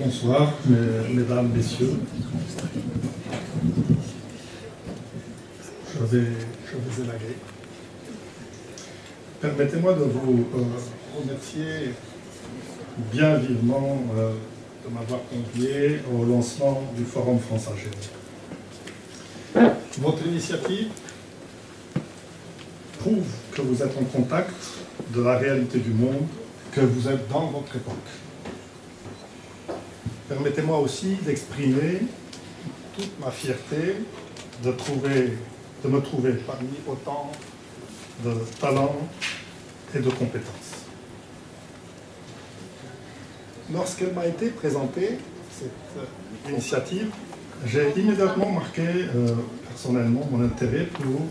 Bonsoir, mesdames, messieurs. Je vais élaguer. Permettez-moi de vous remercier bien vivement de m'avoir convié au lancement du Forum France-Algérie. Votre initiative prouve que vous êtes en contact de la réalité du monde, que vous êtes dans votre époque. Permettez-moi aussi d'exprimer toute ma fierté de me trouver parmi autant de talents et de compétences. Lorsqu'elle m'a été présentée, cette initiative, j'ai immédiatement marqué personnellement mon intérêt pour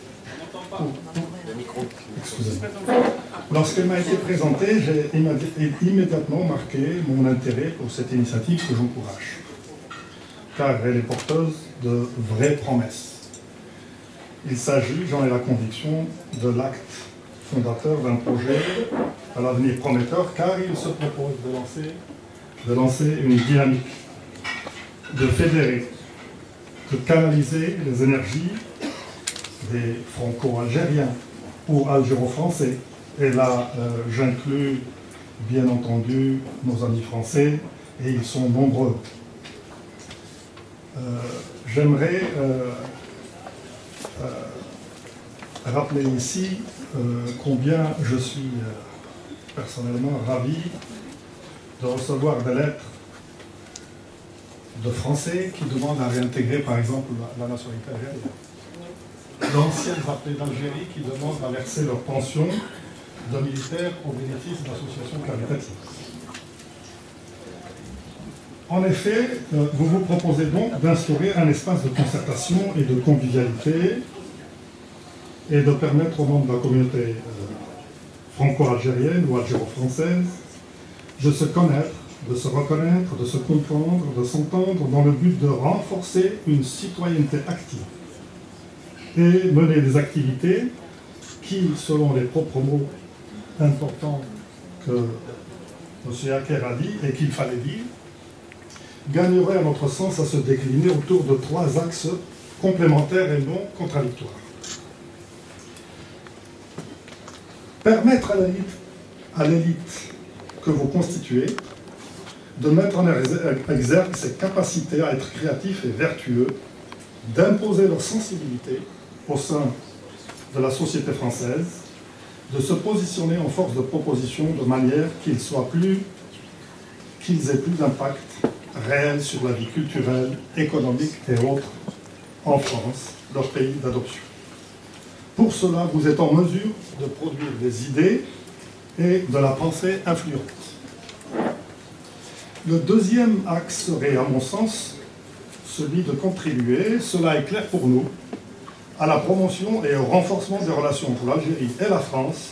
excusez-moi. Lorsqu'elle m'a été présentée, j'ai immédiatement marqué mon intérêt pour cette initiative que j'encourage, car elle est porteuse de vraies promesses. Il s'agit, j'en ai la conviction, de l'acte fondateur d'un projet à l'avenir prometteur, car il se propose de lancer une dynamique, de fédérer, de canaliser les énergies des franco-algériens ou algéro-français. Et là, j'inclus bien entendu nos amis français, et ils sont nombreux. J'aimerais rappeler ici combien je suis personnellement ravi de recevoir des lettres de Français qui demandent à réintégrer par exemple la nationalité algérienne. D'anciens rappelés d'Algérie qui demandent à verser leur pension de militaires au bénéfice d'associations caritatives. En effet, vous vous proposez donc d'instaurer un espace de concertation et de convivialité et de permettre aux membres de la communauté franco-algérienne ou algéro-française de se connaître, de se reconnaître, de se comprendre, de s'entendre dans le but de renforcer une citoyenneté active et mener des activités qui, selon les propres mots importants que M. Aker a dit et qu'il fallait dire, gagneraient à notre sens à se décliner autour de trois axes complémentaires et non contradictoires. Permettre à l'élite que vous constituez de mettre en exergue ses capacités à être créatifs et vertueux, d'imposer leur sensibilité au sein de la société française, de se positionner en force de proposition de manière qu'ils aient plus d'impact réel sur la vie culturelle, économique et autres en France, leur pays d'adoption. Pour cela, vous êtes en mesure de produire des idées et de la pensée influente. Le deuxième axe serait, à mon sens, celui de contribuer, cela est clair pour nous, à la promotion et au renforcement des relations entre l'Algérie et la France,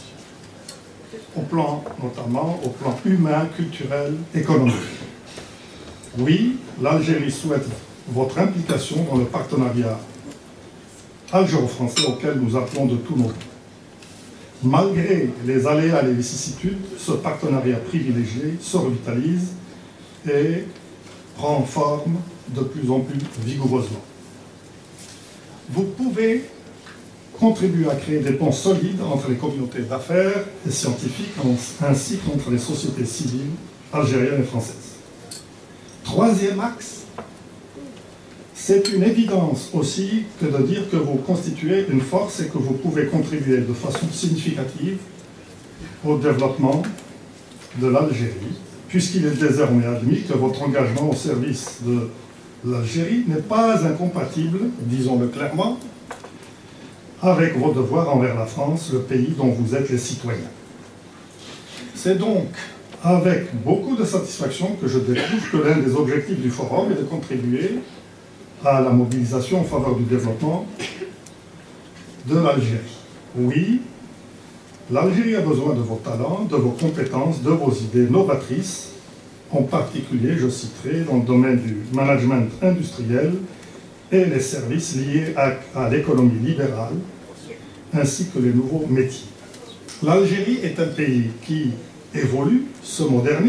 notamment au plan humain, culturel, économique. Oui, l'Algérie souhaite votre implication dans le partenariat algéro-français auquel nous appelons de tous nos voeux. Malgré les aléas et les vicissitudes, ce partenariat privilégié se revitalise et prend forme de plus en plus vigoureusement. Vous pouvez contribuer à créer des ponts solides entre les communautés d'affaires et scientifiques, ainsi qu'entre les sociétés civiles algériennes et françaises. Troisième axe, c'est une évidence aussi que de dire que vous constituez une force et que vous pouvez contribuer de façon significative au développement de l'Algérie, puisqu'il est désormais admis que votre engagement au service de l'Algérie n'est pas incompatible, disons-le clairement, avec vos devoirs envers la France, le pays dont vous êtes les citoyens. C'est donc avec beaucoup de satisfaction que je découvre que l'un des objectifs du Forum est de contribuer à la mobilisation en faveur du développement de l'Algérie. Oui, l'Algérie a besoin de vos talents, de vos compétences, de vos idées novatrices, en particulier, je citerai, dans le domaine du management industriel et les services liés à l'économie libérale, ainsi que les nouveaux métiers. L'Algérie est un pays qui évolue, se modernise,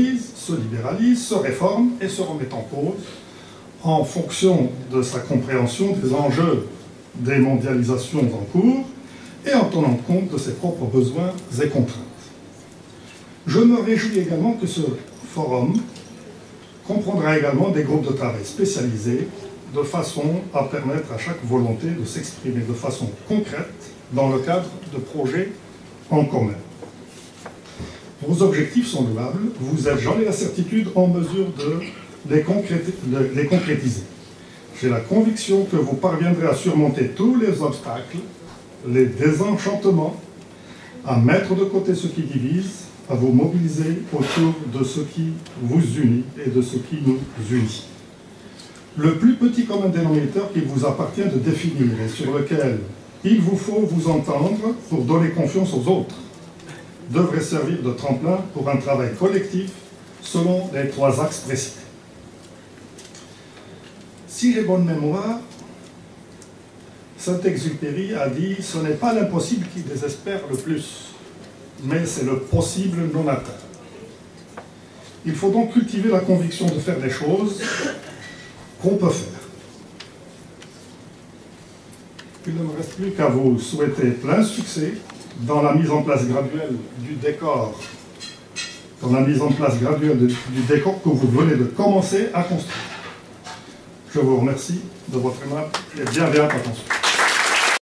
se libéralise, se réforme et se remet en cause en fonction de sa compréhension des enjeux des mondialisations en cours et en tenant compte de ses propres besoins et contraintes. Je me réjouis également que ce forum comprendra également des groupes de travail spécialisés de façon à permettre à chaque volonté de s'exprimer de façon concrète dans le cadre de projets en commun. Vos objectifs sont louables, vous êtes, j'en ai la certitude, en mesure de les concrétiser. J'ai la conviction que vous parviendrez à surmonter tous les obstacles, les désenchantements, à mettre de côté ce qui divise, à vous mobiliser autour de ce qui vous unit et de ce qui nous unit. Le plus petit commun dénominateur qu'il vous appartient de définir et sur lequel il vous faut vous entendre pour donner confiance aux autres devrait servir de tremplin pour un travail collectif selon les 3 axes précis. Si j'ai bonne mémoire, Saint-Exupéry a dit « Ce n'est pas l'impossible qui désespère le plus, mais c'est le possible non atteint ». Il faut donc cultiver la conviction de faire des choses qu'on peut faire. Il ne me reste plus qu'à vous souhaiter plein succès dans la mise en place graduelle du décor, du décor que vous venez de commencer à construire. Je vous remercie de votre aimable et bienveillante attention.